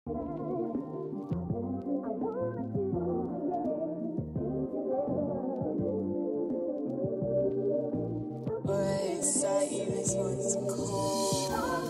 Wait, Sertee, this one's cool.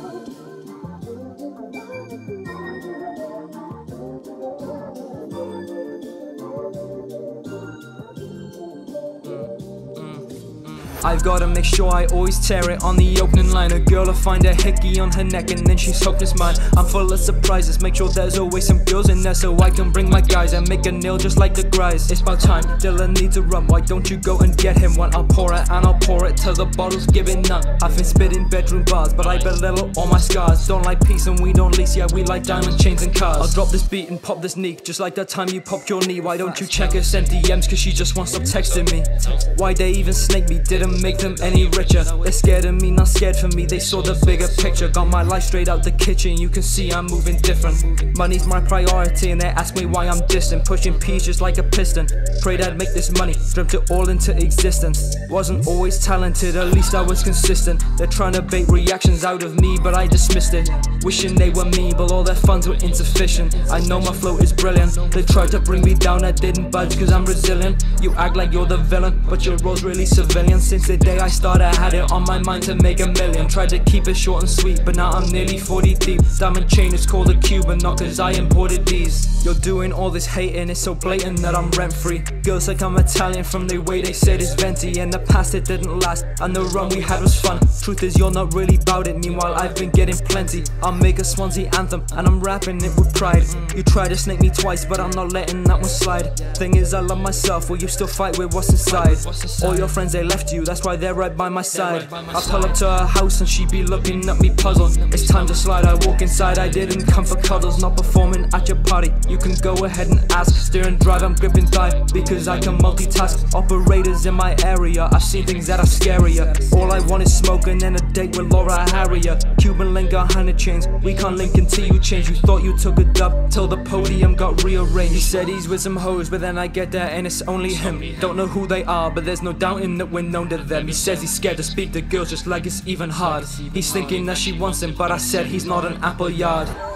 I've gotta make sure I always tear it on the opening line. A girl will find a hickey on her neck and then she's hooked as mine. I'm full of surprises, make sure there's always some girls in there so I can bring my guys and make a nail just like the guys. It's about time, Dylan needs a rum, why don't you go and get him one? I'll pour it and I'll pour it till the bottle's giving none. I've been spitting bedroom bars, but I belittle all my scars. Don't like peace and we don't lease, yeah we like diamond chains and cars. I'll drop this beat and pop this neek, just like that time you popped your knee. Why don't you check her sent DMs cause she just won't stop texting me. Why they even snake me, didn't make them any richer. They're scared of me, not scared for me, they saw the bigger picture. Got my life straight out the kitchen, you can see I'm moving different. Money's my priority and they ask me why I'm distant. Pushing P's just like a piston, prayed I'd make this money, dreamt it all into existence. Wasn't always talented, at least I was consistent. They're trying to bait reactions out of me, but I dismissed it. Wishing they were me, but all their funds were insufficient. I know my flow is brilliant, they tried to bring me down, I didn't budge cause I'm resilient. You act like you're the villain, but your role's really civilian. Since the day I started, I had it on my mind to make a million. Tried to keep it short and sweet, but now I'm nearly 40 deep. Diamond chain is called a Cuban, not cause I imported these. You're doing all this hating, it's so blatant that I'm rent free. Girls like I'm Italian from the way they said it's venti. In the past it didn't last, and the run we had was fun. Truth is you're not really bout it, meanwhile I've been getting plenty. I'll make a Swansea anthem, and I'm rapping it with pride. You tried to snake me twice, but I'm not letting that one slide. Thing is I love myself, will you still fight with what's inside? All your friends they left you, that's why they're right by my side. I pull up to her house and she be looking at me puzzled. It's time to slide, I walk inside, I didn't come for cuddles. Not performing at your party, you can go ahead and ask. Steer and drive, I'm gripping thigh, because I can multitask. Operators in my area, I've seen things that are scarier. All I want is smoke and then a date with Harrier. Cuban link 100 chains, we can't link until you change. You thought you took a dub, till the podium got rearranged. He said he's with some hoes, but then I get there and it's only him. Don't know who they are, but there's no doubting that we're known to them. He says he's scared to speak to girls just like it's even hard. He's thinking that she wants him, but I said he's not an Appleyard.